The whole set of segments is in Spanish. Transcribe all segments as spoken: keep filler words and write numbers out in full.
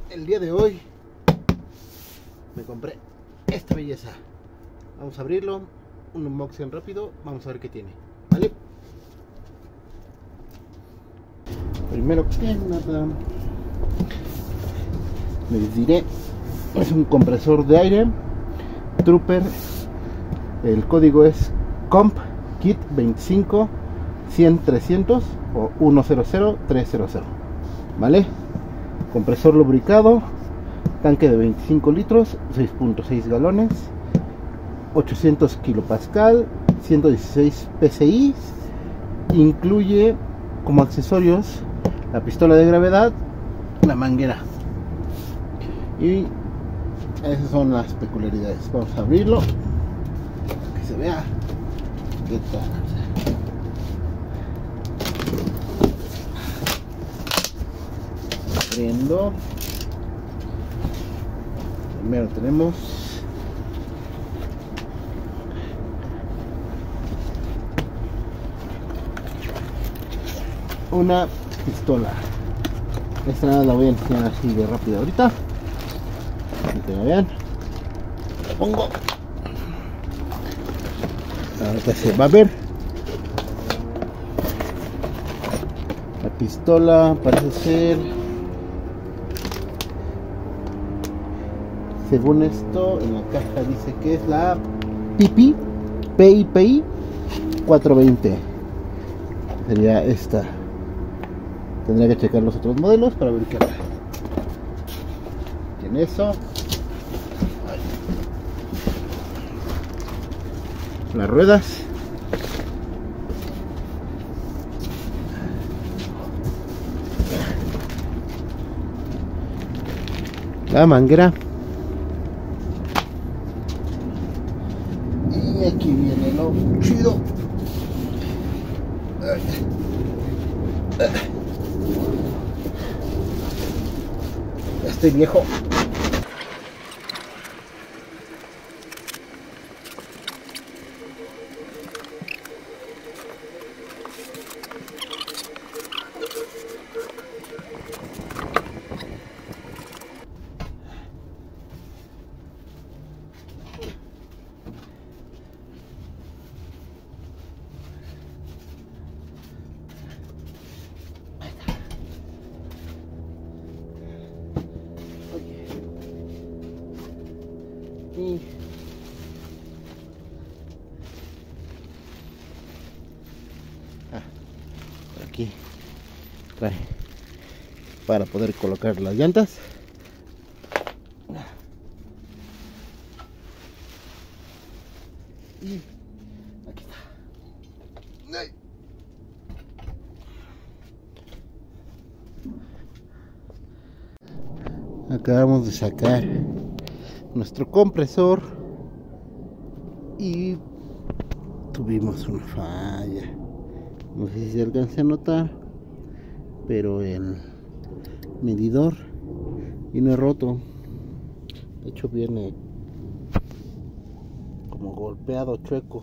el día de hoy me compré esta belleza. Vamos a abrirlo, un unboxing rápido, vamos a ver qué tiene, ¿vale? Primero que nada les diré, es un compresor de aire Trooper. El código es comp kit veinticinco cien trescientos o ciento trescientos, ¿vale? Compresor lubricado, tanque de veinticinco litros, seis punto seis galones, ochocientos kilopascal, ciento dieciséis P S I. Incluye como accesorios la pistola de gravedad, la manguera, y esas son las peculiaridades. Vamos a abrirlo para que se vea qué tal. Abriendo, primero tenemos una pistola. Esta nada la voy a enseñar así de rápido ahorita, para que la vean. La pongo, ahorita se va a ver. La pistola parece ser, según esto en la caja dice que es la P I P I P I P I cuatrocientos veinte. Sería esta. Tendría que checar los otros modelos para ver qué hay. Tiene eso. Las ruedas. La manguera. Y aquí viene lo chido. Estoy viejo. Y ah, por aquí trae para poder colocar las llantas. Y aquí está. ¡Ay! Acabamos de sacar nuestro compresor y tuvimos una falla. No sé si se alcanza a notar, pero el medidor viene roto. De hecho viene como golpeado, chueco.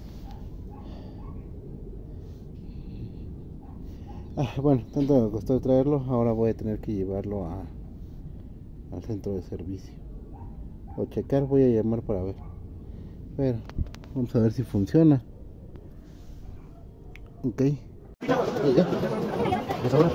Ah, bueno, tanto me costó traerlo, ahora voy a tener que llevarlo a, al centro de servicio o checar. Voy a llamar para ver, pero vamos a ver si funciona. Ok, ya. Pues ahora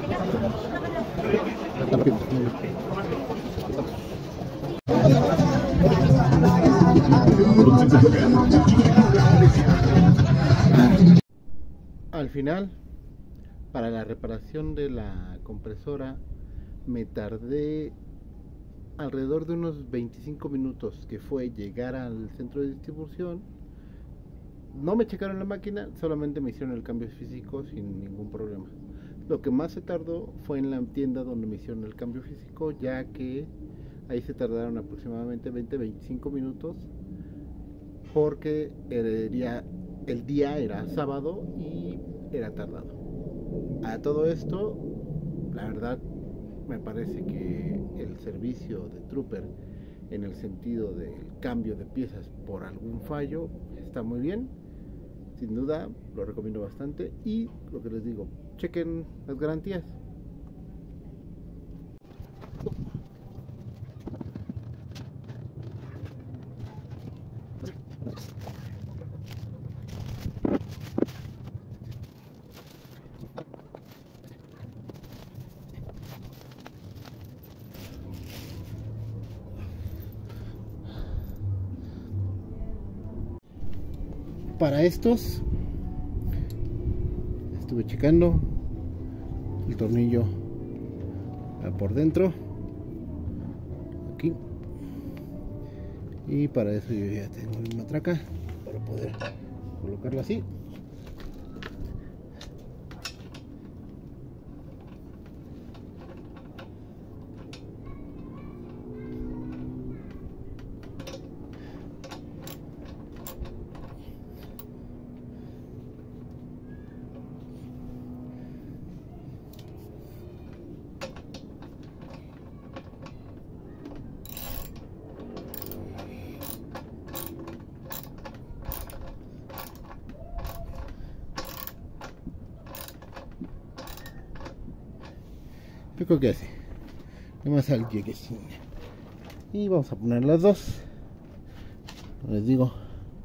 al final, para la reparación de la compresora me tardé alrededor de unos veinticinco minutos, que fue llegar al centro de distribución. No me checaron la máquina, solamente me hicieron el cambio físico sin ningún problema. Lo que más se tardó fue en la tienda donde me hicieron el cambio físico, ya que ahí se tardaron aproximadamente veinte a veinticinco minutos, porque el día, el día era sábado y era tardado. A todo esto, la verdad, me parece que el servicio de Trooper, en el sentido del cambio de piezas por algún fallo, está muy bien. Sin duda lo recomiendo bastante. Y lo que les digo, chequen las garantías. para estos estuve checando el tornillo por dentro aquí, y para eso yo ya tengo mi matraca para poder colocarlo así. Yo creo que así, nomás al lleguecín. Y vamos a poner las dos. Les digo,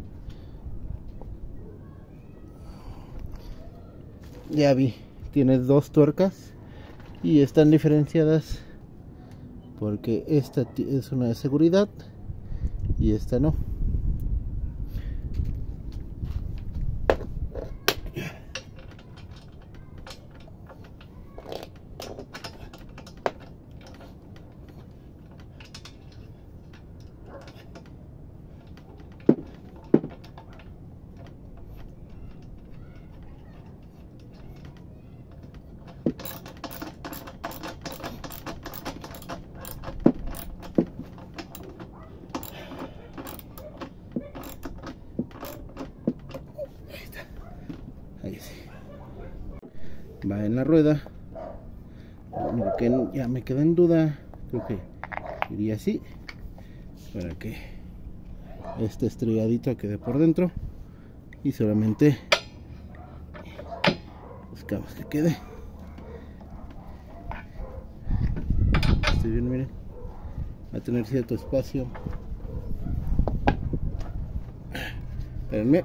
ya vi, tiene dos tuercas y están diferenciadas porque esta es una de seguridad y esta no. Ahí sí. Va en la rueda. Lo único que ya me queda en duda, creo que iría así, para que este estrelladito quede por dentro y solamente buscamos que quede. Estoy bien, miren, va a tener cierto espacio. Espérenme.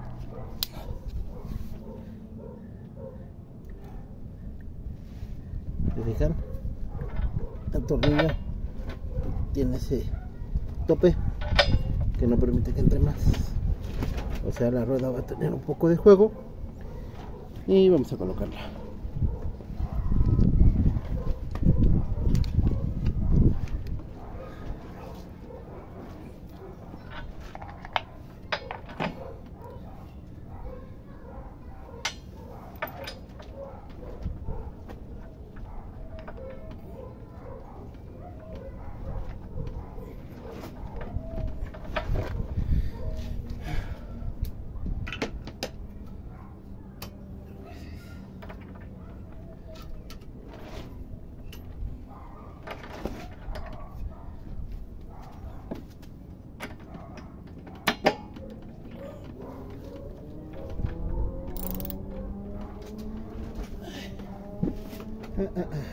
¿Se fijan? El tornillo tiene ese tope que no permite que entre más, o sea, la rueda va a tener un poco de juego y vamos a colocarla. Ah, ah, ah.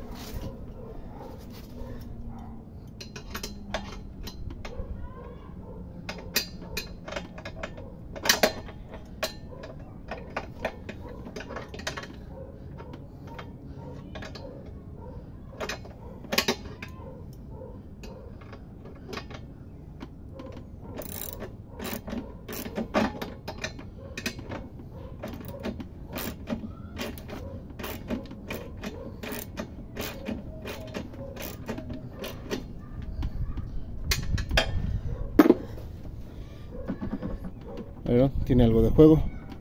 Bueno, tiene algo de juego,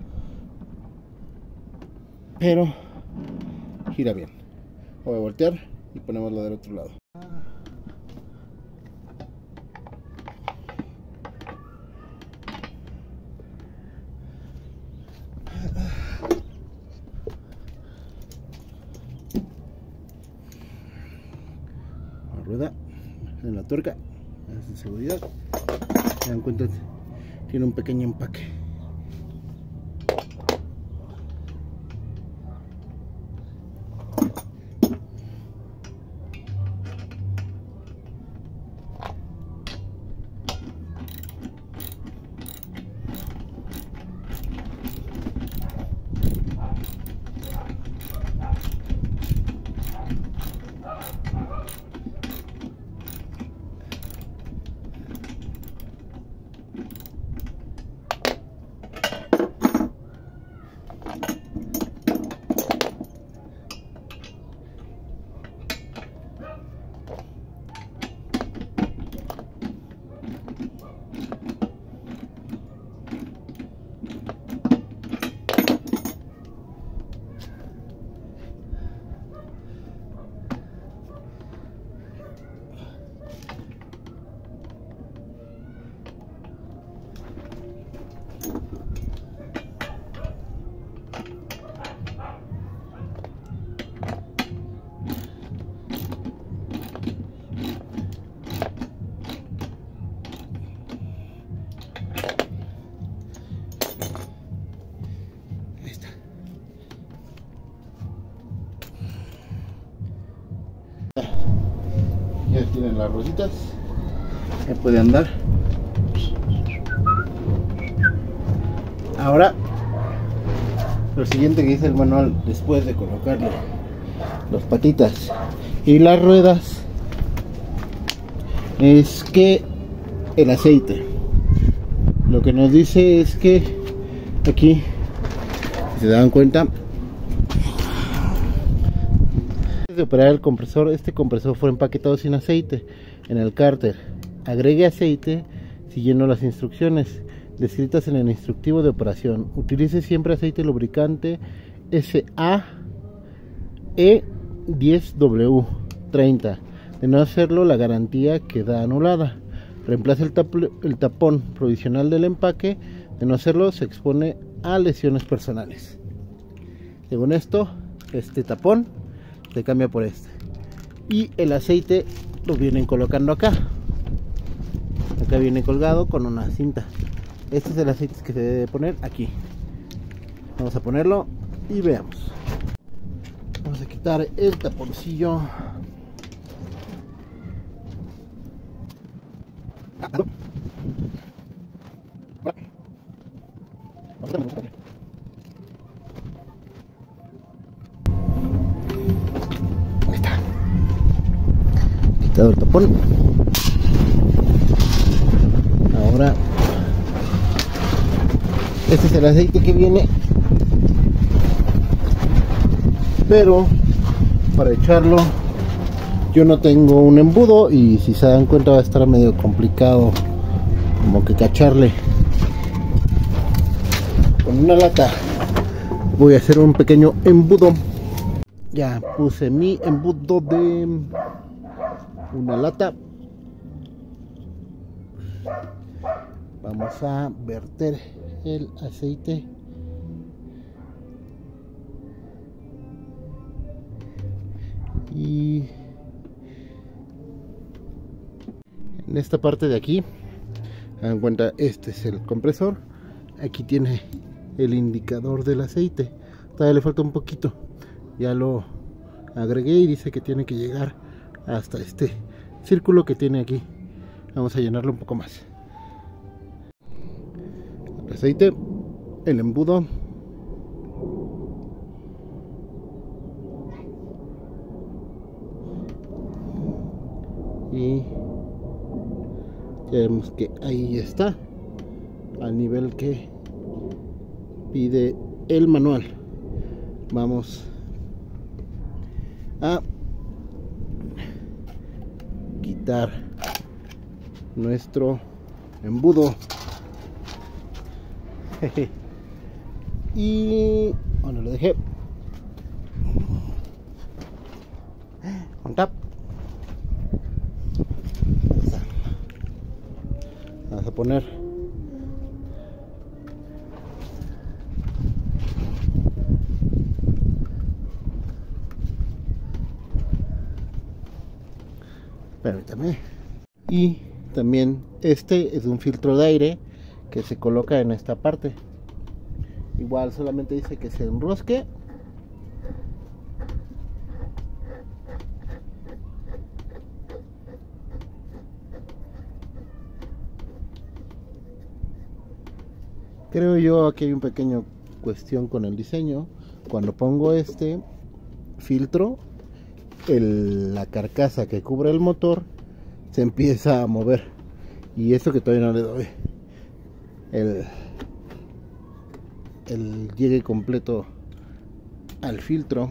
pero gira bien. Voy a voltear y ponemos la del otro lado. La rueda en la tuerca es de seguridad. Se dan cuenta, tiene un pequeño empaque. ya tiene las rueditas, ya puede andar. Ahora lo siguiente que dice el manual, después de colocarle las patitas y las ruedas, es que el aceite, lo que nos dice es que aquí, si se dan cuenta, antes de operar el compresor, este compresor fue empaquetado sin aceite en el cárter. Agregue aceite siguiendo las instrucciones descritas en el instructivo de operación. Utilice siempre aceite lubricante S A E diez W treinta. De no hacerlo, la garantía queda anulada. Reemplace el, tap el tapón provisional del empaque. De no hacerlo, se expone a lesiones personales. Según esto, este tapón se cambia por este. Y el aceite lo vienen colocando acá. Acá viene colgado con una cinta. Este es el aceite que se debe poner aquí. Vamos a ponerlo y veamos. Vamos a quitar el taponcillo. Ahí está. Quitado el tapón. Ahora, este es el aceite que viene, pero para echarlo yo no tengo un embudo, y si se dan cuenta va a estar medio complicado como que cacharle con una lata. Voy a hacer un pequeño embudo. Ya puse mi embudo de una lata. Vamos a verter el aceite. Y en esta parte de aquí, hagan cuenta, este es el compresor. Aquí tiene el indicador del aceite. Todavía le falta un poquito. Ya lo agregué y dice que tiene que llegar hasta este círculo que tiene aquí. Vamos a llenarlo un poco más. El aceite, el embudo, y ya vemos que ahí está al nivel que pide el manual. Vamos a quitar nuestro embudo. Y bueno, lo dejé on tap. Vamos a poner permítame. Y también este es un filtro de aire que se coloca en esta parte. Igual solamente dice que se enrosque. Creo yo que hay un pequeño cuestión con el diseño. Cuando pongo este filtro, el, la carcasa que cubre el motor se empieza a mover, y esto que todavía no le doy el, el llegue completo al filtro.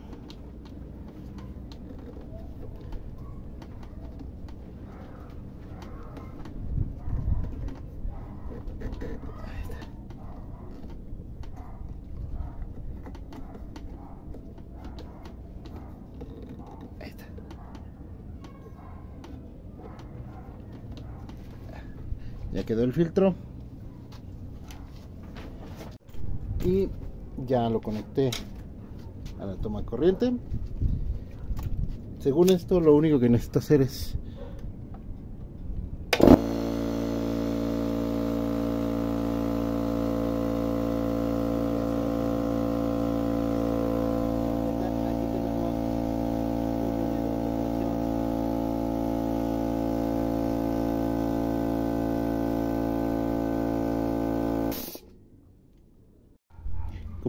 Ya quedó el filtro y ya lo conecté a la toma corriente. Según esto, lo único que necesito hacer es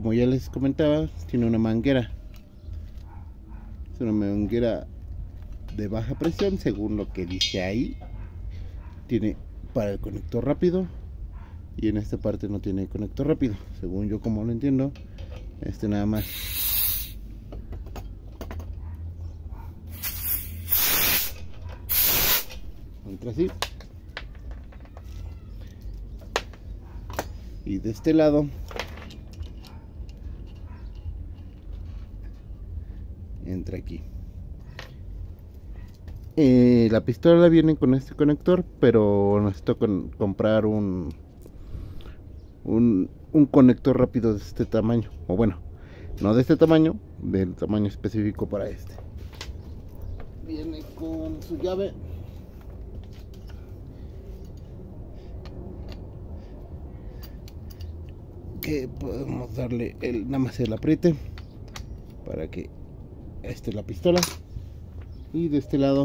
como ya les comentaba, tiene una manguera. Es una manguera de baja presión, según lo que dice ahí. Tiene para el conector rápido, y en esta parte no tiene conector rápido, según yo como lo entiendo. Este nada más entra así, y de este lado entra aquí. Eh, la pistola viene con este conector, pero necesito con, comprar un, un un conector rápido de este tamaño, o bueno, no de este tamaño, del tamaño específico para este. Viene con su llave, que podemos darle el, nada más el apriete para que esté la pistola, y de este lado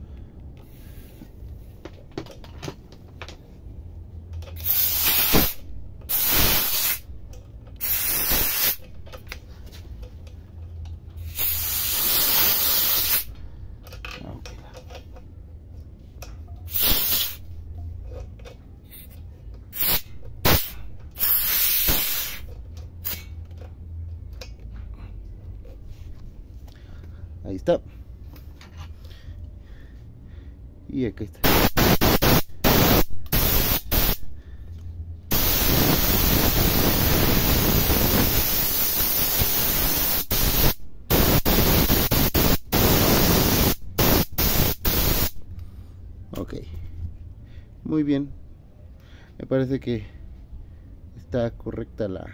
ahí está, y aquí está. Ok, muy bien, me parece que está correcta la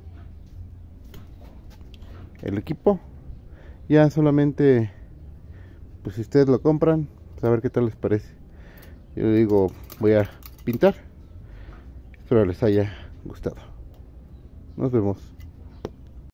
el equipo. Ya solamente, pues si ustedes lo compran, pues a ver qué tal les parece. Yo digo, voy a pintar. Espero les haya gustado. Nos vemos.